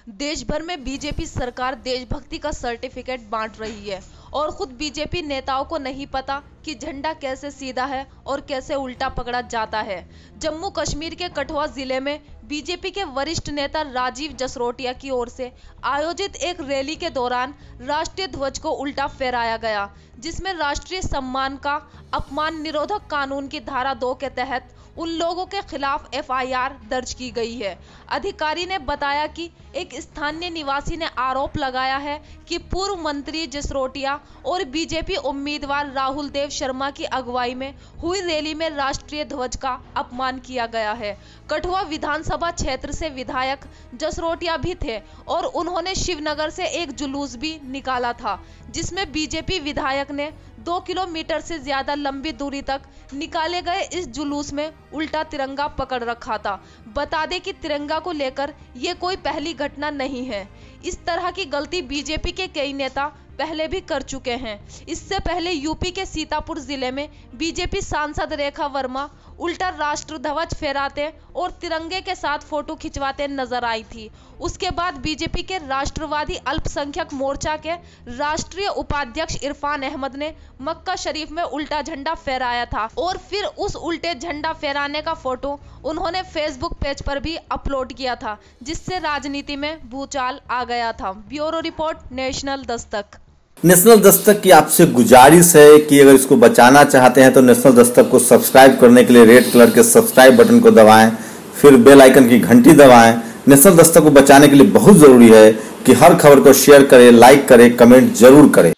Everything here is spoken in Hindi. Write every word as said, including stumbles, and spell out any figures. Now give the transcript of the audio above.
देश भर में बीजेपी सरकार देशभक्ति का सर्टिफिकेट बांट रही है और खुद बीजेपी नेताओं को नहीं पता कि झंडा कैसे सीधा है और कैसे उल्टा पकड़ा जाता है। जम्मू कश्मीर के कठुआ जिले में बीजेपी के वरिष्ठ नेता राजीव जसरोटिया की ओर से आयोजित एक रैली के दौरान राष्ट्रीय ध्वज को उल्टा फहराया गया, जिसमें राष्ट्रीय सम्मान का अपमान निरोधक कानून की धारा दो के तहत उन लोगों के खिलाफ एफ आई आर दर्ज की गई है। अधिकारी ने बताया कि एक स्थानीय निवासी ने आरोप लगाया है कि पूर्व मंत्री जसरोटिया और बीजेपी उम्मीदवार राहुल देव शर्मा की अगुवाई में हुई रैली में राष्ट्रीय ध्वज का अपमान किया गया है। कठुआ विधानसभा क्षेत्र से विधायक जसरोटिया भी थे और उन्होंने शिवनगर से एक जुलूस भी निकाला था, जिसमें बीजेपी विधायक ने दो किलोमीटर से ज्यादा लंबी दूरी तक निकाले गए इस जुलूस में उल्टा तिरंगा पकड़ रखा था। बता दें कि तिरंगा को लेकर ये कोई पहली घटना नहीं है। इस तरह की गलती बीजेपी के कई नेता पहले भी कर चुके हैं। इससे पहले यूपी के सीतापुर जिले में बीजेपी सांसद रेखा वर्मा उल्टा राष्ट्र ध्वज फहराते और तिरंगे के साथ फोटो खिंचवाते नजर आई थी। उसके बाद बीजेपी के राष्ट्रवादी अल्पसंख्यक मोर्चा के राष्ट्रीय उपाध्यक्ष इरफान अहमद ने मक्का शरीफ में उल्टा झंडा फहराया था और फिर उस उल्टे झंडा फहराने का फोटो उन्होंने फेसबुक पेज पर भी अपलोड किया था, जिससे राजनीति में भूचाल आ गया था। Bureau report, national Dastak. National Dastak की आपसे गुजारिश है कि अगर इसको बचाना चाहते हैं तो नेशनल दस्तक को सब्सक्राइब करने के लिए रेड कलर के सब्सक्राइब बटन को दबाएं, फिर बेल आइकन की घंटी दबाएं। नेशनल दस्तक को बचाने के लिए बहुत ज़रूरी है कि हर खबर को शेयर करें, लाइक करें, कमेंट जरूर करें।